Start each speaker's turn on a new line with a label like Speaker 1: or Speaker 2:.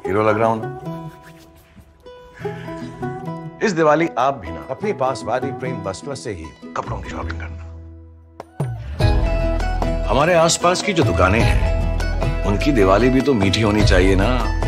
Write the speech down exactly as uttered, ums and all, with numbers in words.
Speaker 1: Hero लग रहा हूं ना? इस दिवाली आप भी ना अपने पास वाली प्रेम वस्तु से ही कपड़ों की शॉपिंग करना। हमारे आसपास की जो दुकानें हैं उनकी दिवाली भी तो मीठी होनी चाहिए ना।